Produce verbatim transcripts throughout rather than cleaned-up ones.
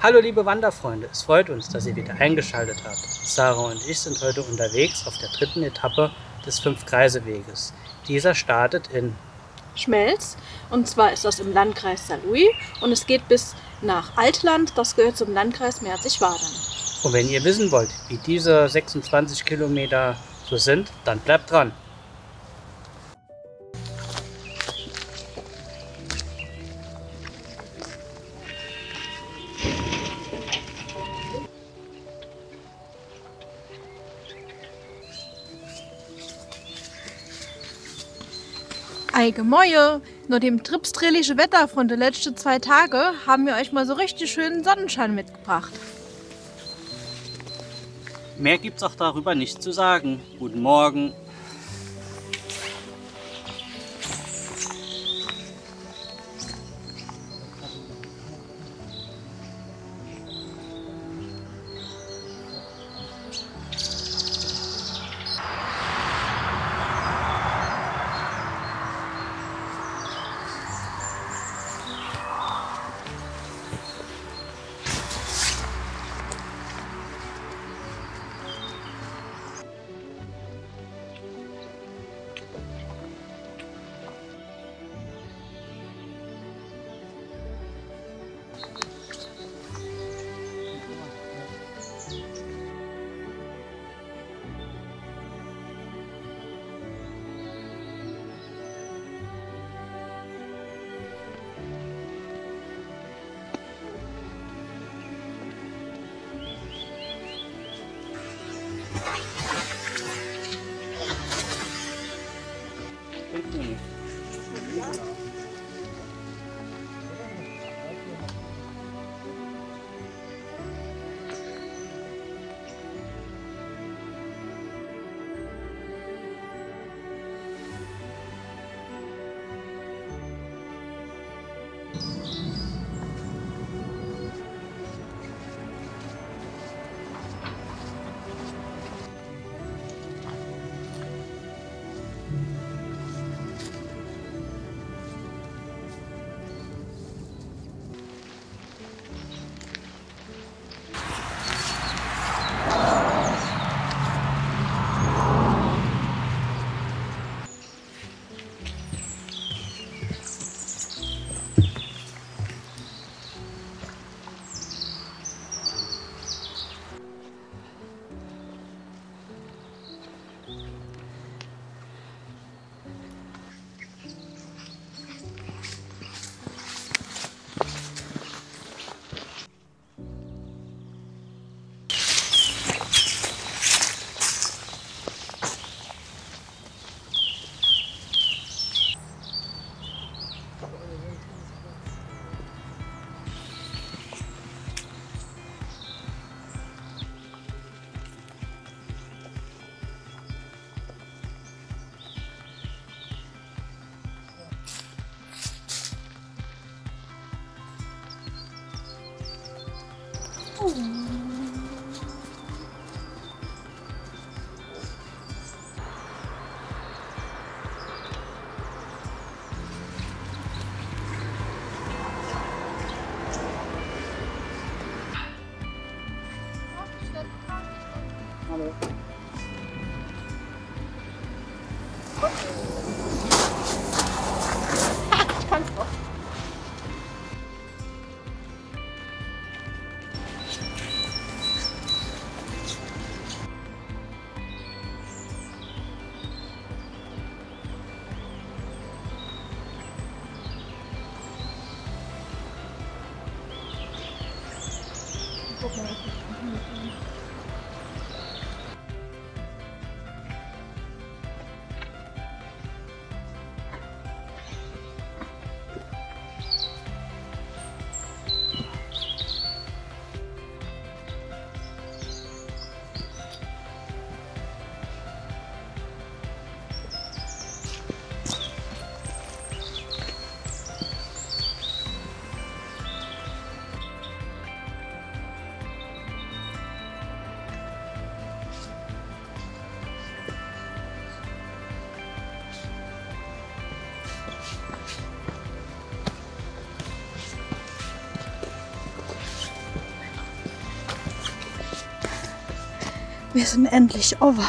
Hallo liebe Wanderfreunde, es freut uns, dass ihr wieder eingeschaltet habt. Sarah und ich sind heute unterwegs auf der dritten Etappe des Fünf-Kreise-Weges. Dieser startet in Schmelz, und zwar ist das im Landkreis Saarlouis und es geht bis nach Altland, das gehört zum Landkreis Merzig-Wadern. Und wenn ihr wissen wollt, wie diese sechsundzwanzig Kilometer so sind, dann bleibt dran. Eigemoje, nur dem tripsträhliche Wetter von den letzten zwei Tagen haben wir euch mal so richtig schönen Sonnenschein mitgebracht. Mehr gibt's auch darüber nicht zu sagen. Guten Morgen. Hallo. Ich kann's doch. Guck mal, was ich Wir sind endlich over.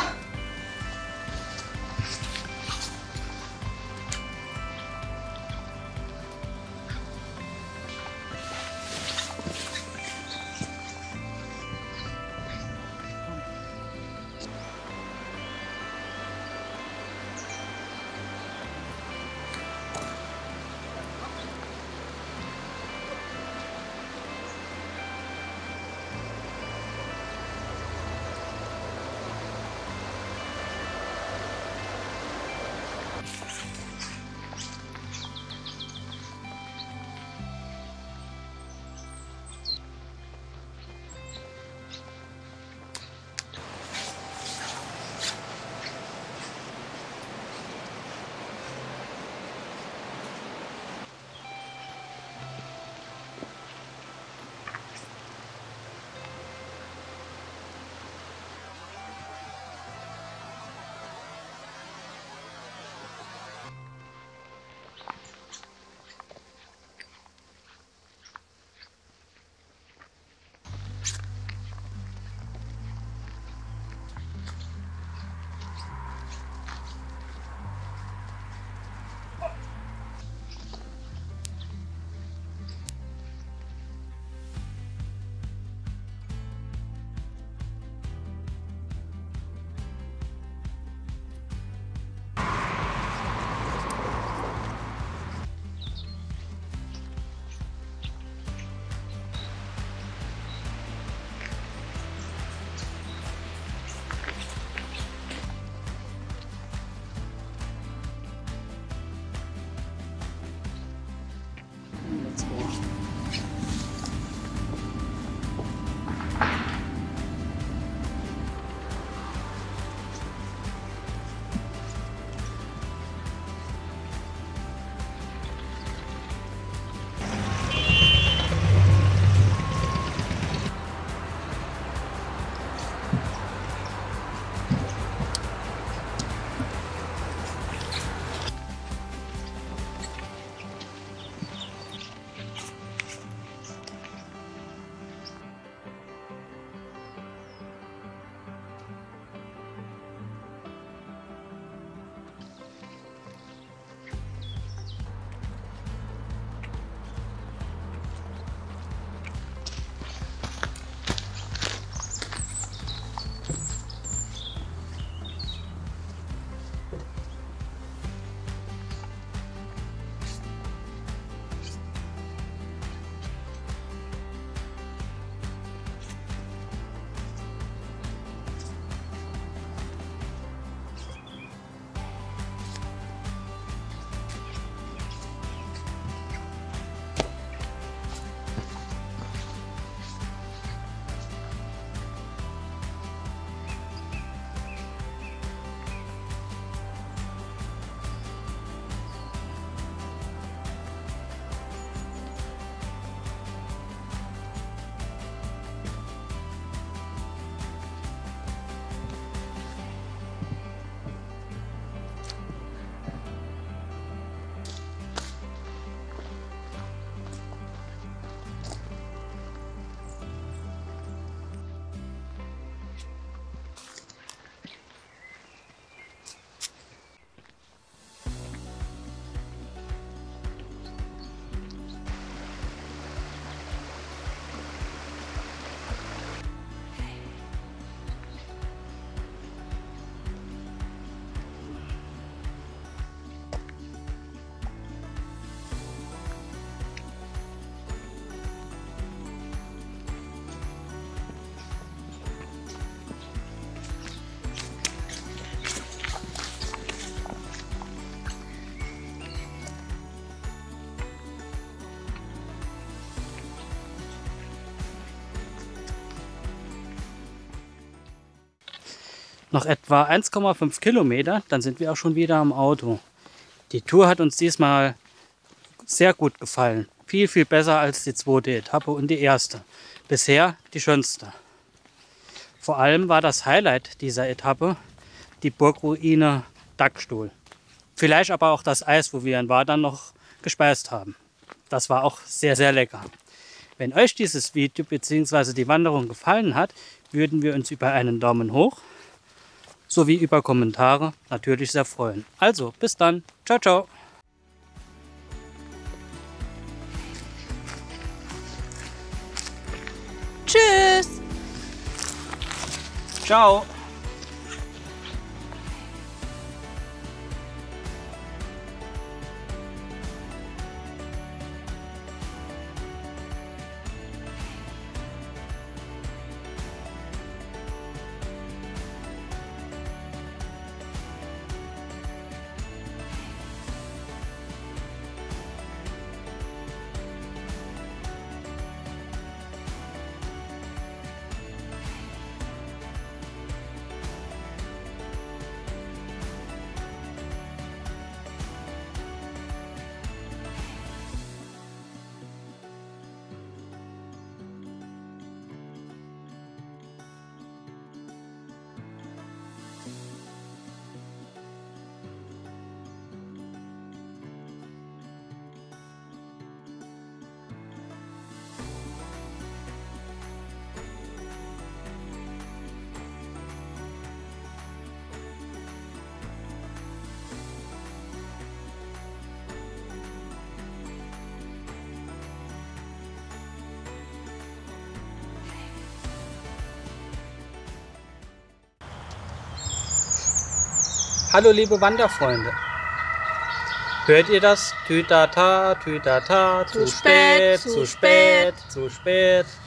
Noch etwa eins Komma fünf Kilometer, dann sind wir auch schon wieder am Auto. Die Tour hat uns diesmal sehr gut gefallen. Viel, viel besser als die zweite Etappe und die erste. Bisher die schönste. Vor allem war das Highlight dieser Etappe die Burgruine Dagstuhl. Vielleicht aber auch das Eis, wo wir in Wadern noch gespeist haben. Das war auch sehr, sehr lecker. Wenn euch dieses Video bzw. die Wanderung gefallen hat, würden wir uns über einen Daumen hoch sowie über Kommentare natürlich sehr freuen. Also, bis dann. Ciao, ciao. Tschüss. Ciao. Hallo liebe Wanderfreunde. Hört ihr das? Tütata, tütata, zu, Zu spät, spät, zu zu spät, zu spät.